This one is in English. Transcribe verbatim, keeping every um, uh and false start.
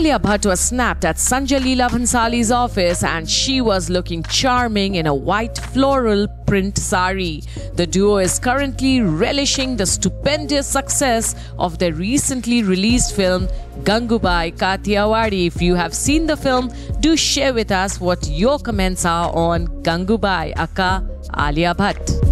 Alia Bhatt was snapped at Sanjay Bhansali's office and she was looking charming in a white floral print sari. The duo is currently relishing the stupendous success of their recently released film Gangubai, Kathiawadi. If you have seen the film, do share with us what your comments are on Gangubai, aka Alia Bhatt.